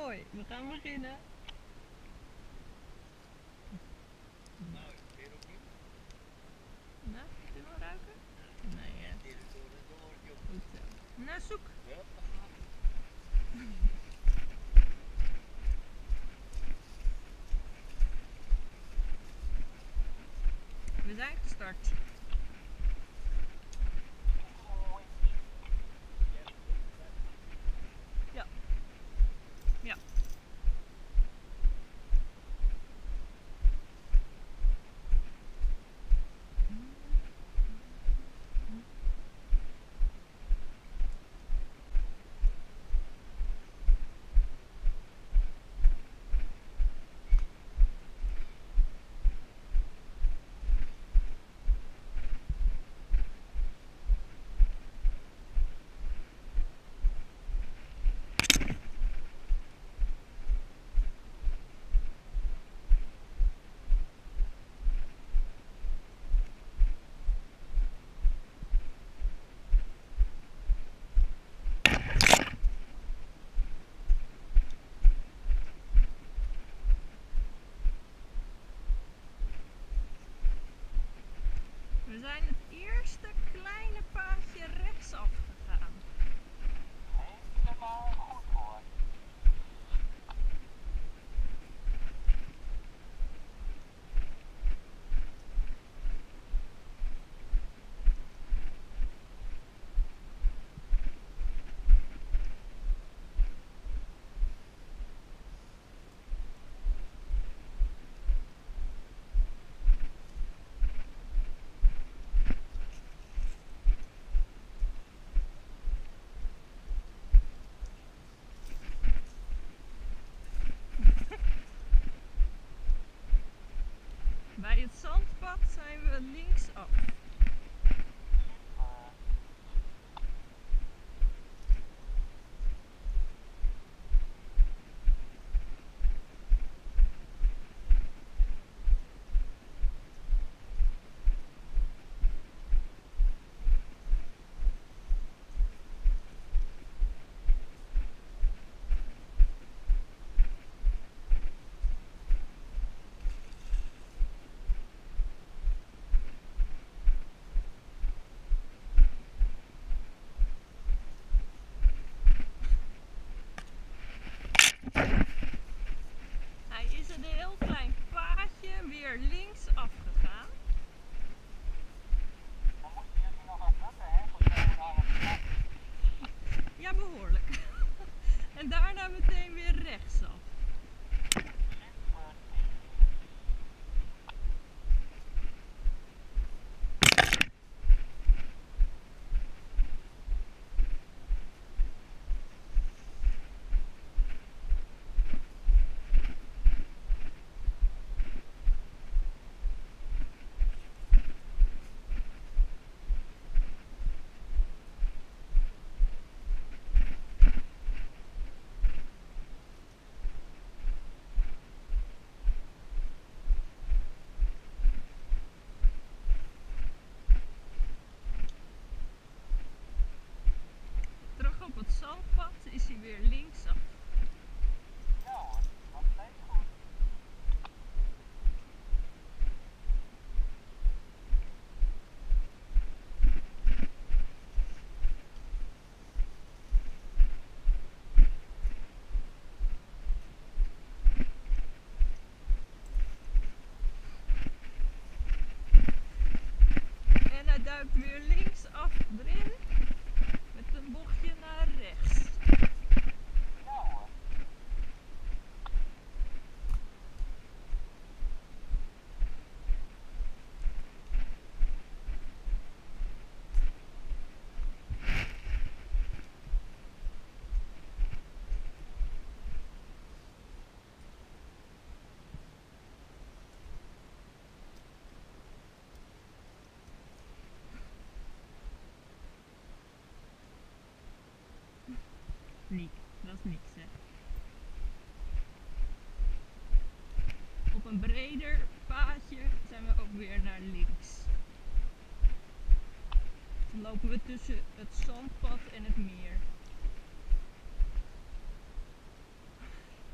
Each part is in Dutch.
Mooi, we gaan beginnen. Nou, weer opnieuw. Nou, kun je wel ruiken? Nee, hè. Dit is door het doortje op. Goed zo. Nou, zoek. Ja. We zijn gestart. Ja. Ja. We zijn het eerste kleine paadje rechtsaf gegaan. Helemaal goed hoor. Bij het zandpad zijn we linksaf. Hij is een heel klein paadje weer linksaf gegaan. Dan moeten jullie nog wat bukken, hè, voor jullie alle. Ja, behoorlijk. En daarna meteen weer rechtsaf. Terug op het zandpad is hij weer linksaf. Ja hoor, dat steeds goed. En hij duikt weer linksaf erin met een bochtje naar rechts. Ja hoor. Niet, dat is niks hè. Op een breder paadje zijn we ook weer naar links. Dan lopen we tussen het zandpad en het meer.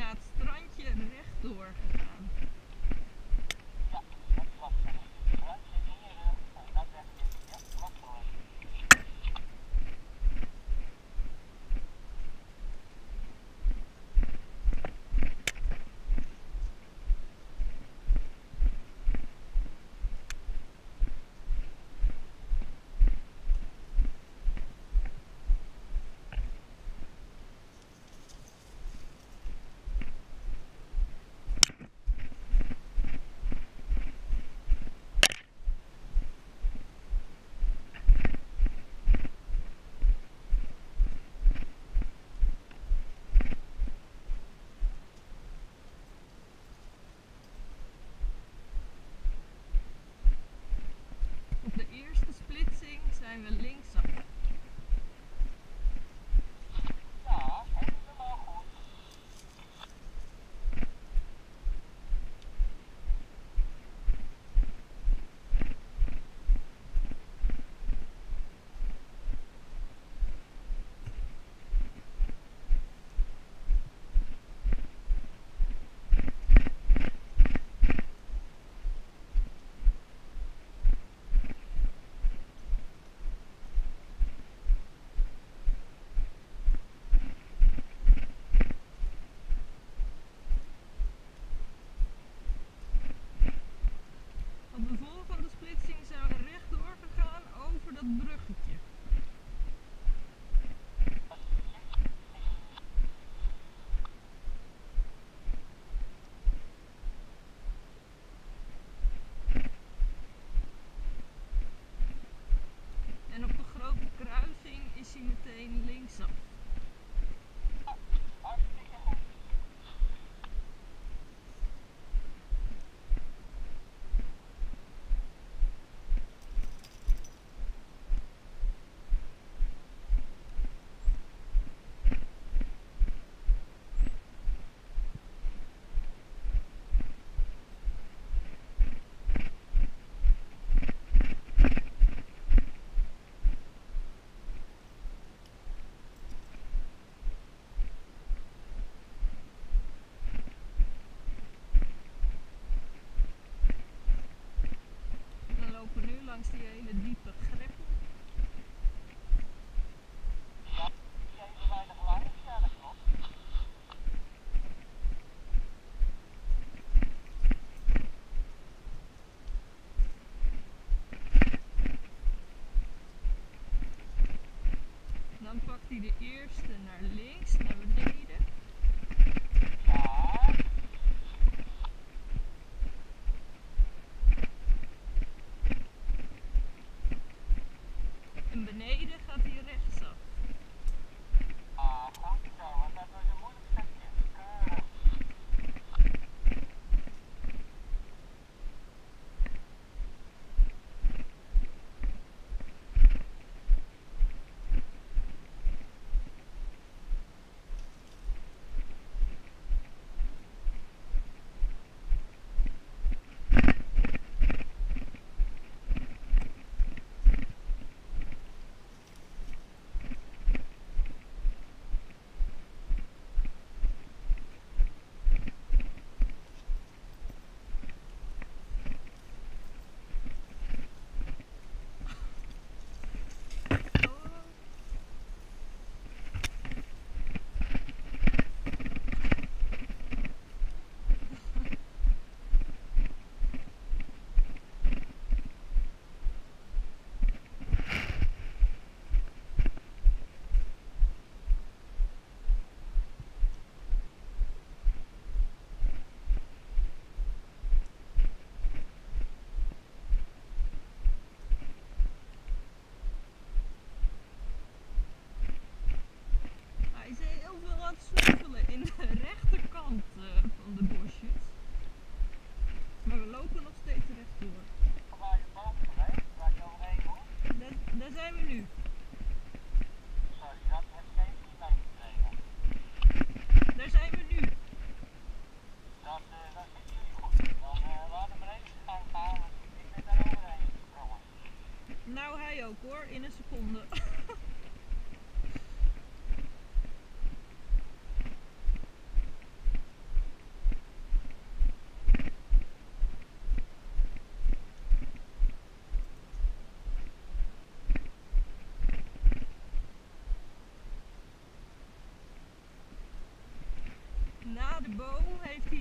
naar het strandje rechtdoor gegaan. Ja, dat klopt. En het randje in je rug, dat wegje. Ja, klopt hoor. Op de eerste splitsing zijn we linksaf. Ja, helemaal goed. Op de volgende splitsing zijn we rechtdoor gegaan over dat bruggetje. En op de grote kruising is hij meteen linksaf. Hartstikke goed. We lopen nu langs die hele diepe greppel. Ja, die even weinig langs. Ja, dat klopt. Dan pakt hij de eerste naar links, naar beneden. Ja, En beneden gaat hij rechtsaf. goed zo, want dat was een moeilijk stukje. Keurig. Hij is heel veel aan het snuffelen in de rechterkant van de bosjes. Maar we lopen nog steeds rechtdoor. Waar je boven geweest, waar je overheen moet. Daar zijn we nu. Sorry, dat heb ik even niet meegekregen. Daar zijn we nu. Dat zitten jullie goed. Dan laten we maar even gaan, want ik ben daar overheen gesprongen. Nou, hij ook hoor, in een seconde.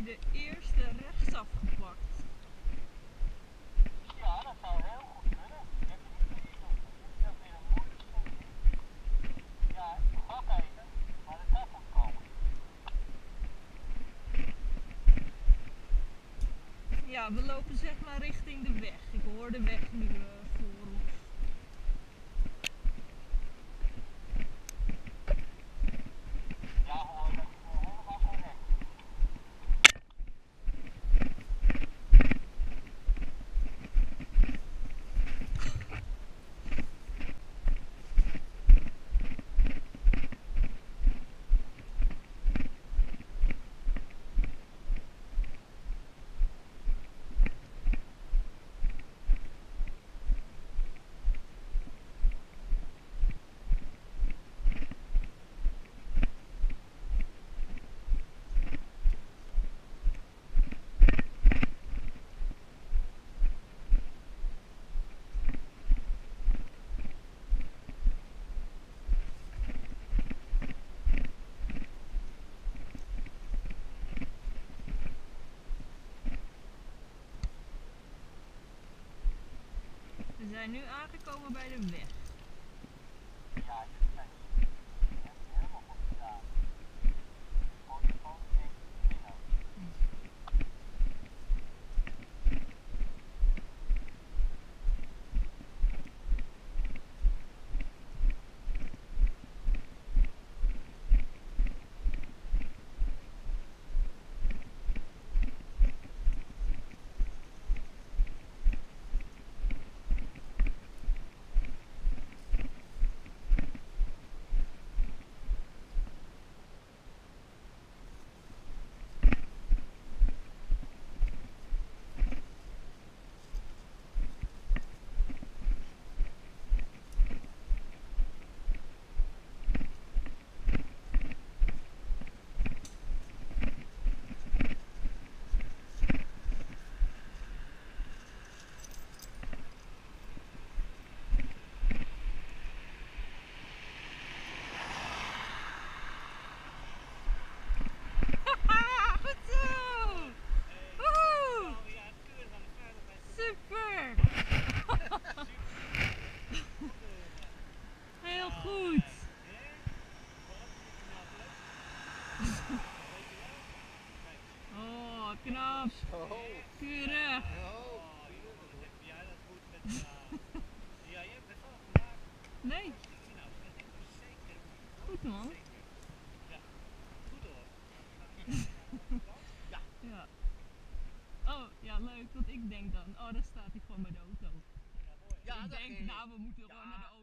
de eerste rechtsaf gepakt. Ja, dat zou heel goed kunnen. Ik heb het niet gezien. Ik heb weer een moeilijk stukje. Ja, ik ga kijken, maar het kan goed komen. Ja, we lopen zeg maar richting de weg. Ik hoor de weg nu voor ons. Ja hoor, dat is helemaal correct. We zijn nu aangekomen bij de weg. Ja, je bent helemaal goed gedaan. Voor je politiek winnen. Goed zo! Woehoe! Super! Heel goed! Oh, knap! Keurig! Nee, goed man. Ja. Oh, ja leuk, want ik denk dan, oh daar staat hij gewoon bij de auto. Ja, Ik dat denk, ging. nou we moeten gewoon naar de